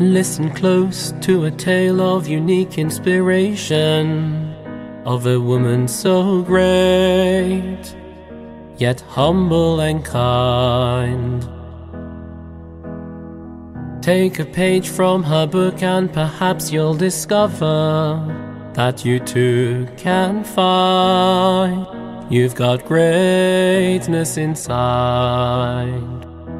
Listen close to a tale of unique inspiration, of a woman so great, yet humble and kind. Take a page from her book and perhaps you'll discover that you too can find you've got greatness inside.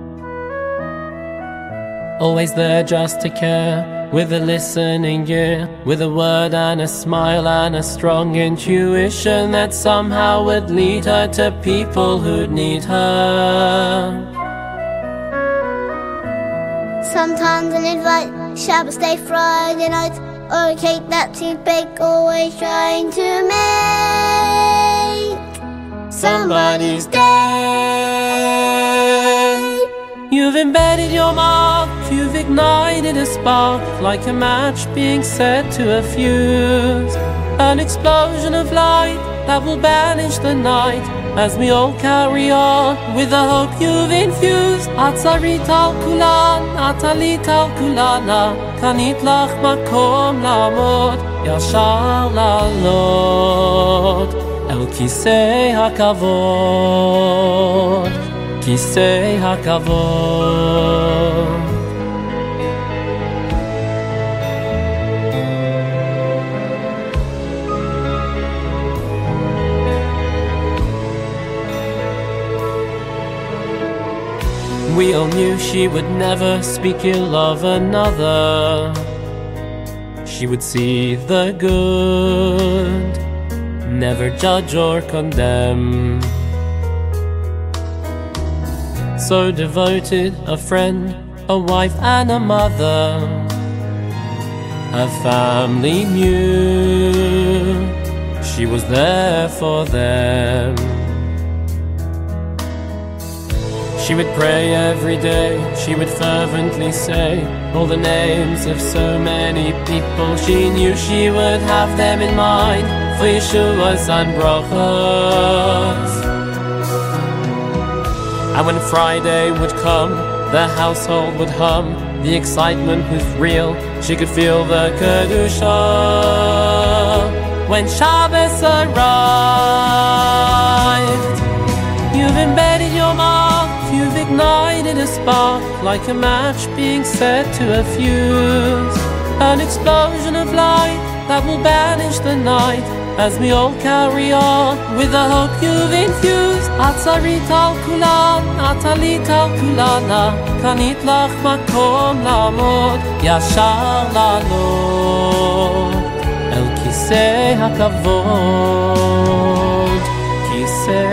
Always there just to care, with a listening ear, with a word and a smile and a strong intuition that somehow would lead her to people who'd need her. Sometimes an invite, Shabbos day, Friday night, or a cake that's too big, always trying to make somebody's day. You've embedded your mark, you've ignited a spark, like a match being set to a fuse, an explosion of light that will banish the night, as we all carry on with the hope you've infused. Sarit כולן, עלית כולנה, קנית לך מקום לעמוד, ישר לעלות אל כיסא הכבוד, כיסא הכבוד. We all knew she would never speak ill of another. She would see the good, never judge or condemn. So devoted, a friend, a wife and a mother. Her family knew she was there for them. She would pray every day, she would fervently say all the names of so many people. She knew she would have them in mind for Yeshua's and brachos. And when Friday would come, the household would hum. The excitement was real, she could feel the kedusha. When Shabbos arrived, you've embedded your mark, you've ignited a spark, like a match being set to a fuse, an explosion of light that will banish the night, as we all carry on with the hope you've infused. Sarit כולן, עלית כולנה, קנית לך מקום לעמוד, ישר לעלות אל כיסא הכבוד, כיסא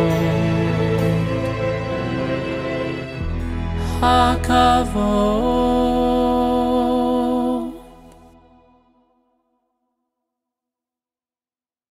הכבוד, הכבוד.